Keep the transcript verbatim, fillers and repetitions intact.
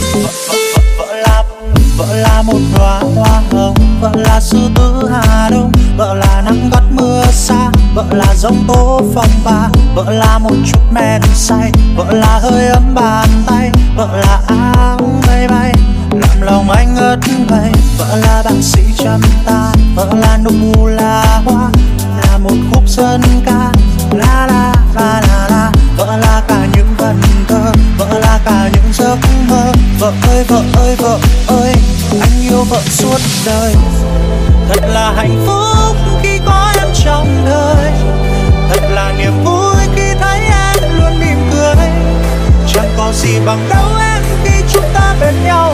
Vợ là vợ là một đóa hoa hồng, vợ là sư tử Hà Đông, vợ là nắng gắt mưa xa, vợ là giông tố phong ba, vợ là một chút men say, vợ là hơi ấm bàn tay, vợ là áng mây bay làm lòng anh ngất ngây, vợ là bác sĩ chăm ta, vợ là nụ là hoa, là một khúc dân ca la la la la la, vợ là cả những vần thơ, vợ là cả những giấc mơ. Vợ ơi vợ ơi vợ ơi, anh yêu vợ suốt đời. Thật là hạnh phúc khi có em trong đời, thật là niềm vui khi thấy em luôn mỉm cười. Chẳng có gì bằng đâu em khi chúng ta bên nhau.